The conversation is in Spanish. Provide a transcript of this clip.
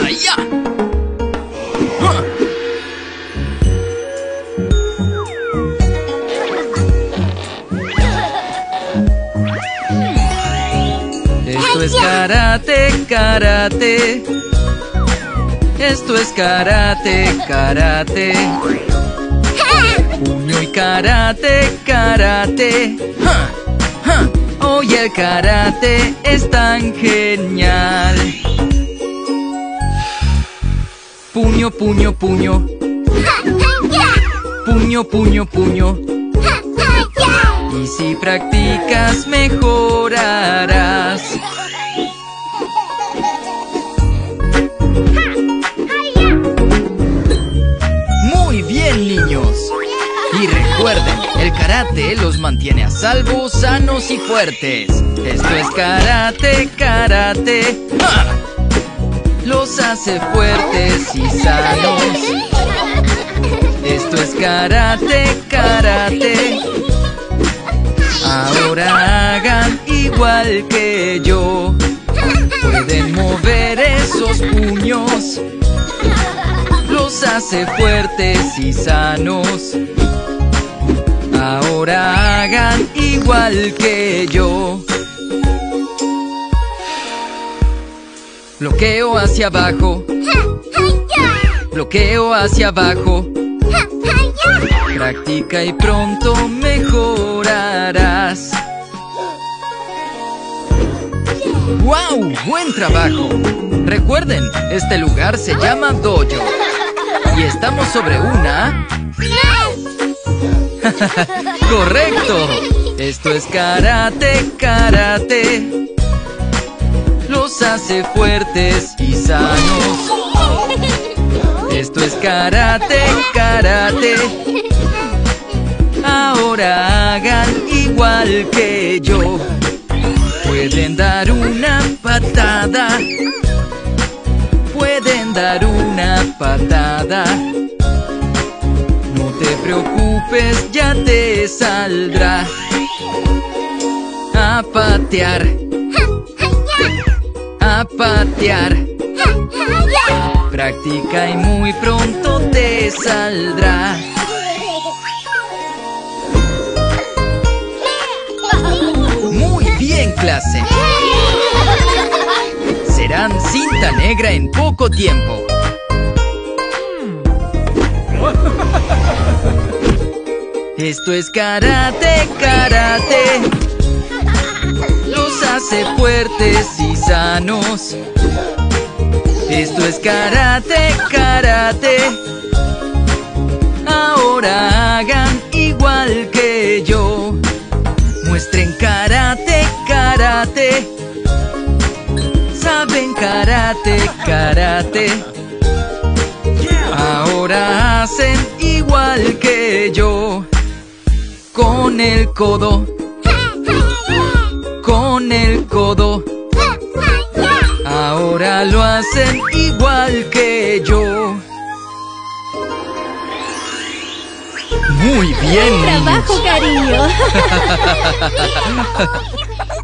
¡Ya! Esto es karate, karate. Esto es karate, karate. Puño y karate, karate. Hoy el karate es tan genial. Puño, puño, puño. Puño, puño, puño. Y si practicas mejorarás. Muy bien, niños. Y recuerden, el karate los mantiene a salvo, sanos y fuertes. Esto es karate, karate. Los hace fuertes y sanos. Esto es karate, karate. Ahora hagan igual que yo. Pueden mover esos puños. Los hace fuertes y sanos. Ahora hagan igual que yo. Bloqueo hacia abajo. Bloqueo hacia abajo. Practica y pronto mejorarás. ¡Wow! ¡Buen trabajo! Recuerden, este lugar se llama dojo. Y estamos sobre una... ¡Correcto! Esto es karate, karate. Los hace fuertes y sanos. Esto es karate, karate. Ahora hagan igual que yo. Pueden dar una patada. Pueden dar una patada. No te preocupes, ya te saldrá. A patear. A patear. Practica y muy pronto te saldrá. Muy bien, clase. Serán cinta negra en poco tiempo. Esto es karate, karate. Los hace fuertes y sanos. Esto es karate, karate. Ahora hagan igual que yo. Muestren karate, karate. Saben karate, karate. Ahora hacen igual que yo. Con el codo. Con el codo. Ahora lo hacen igual que yo. Muy bien, ¡Buen trabajo, niños! cariño!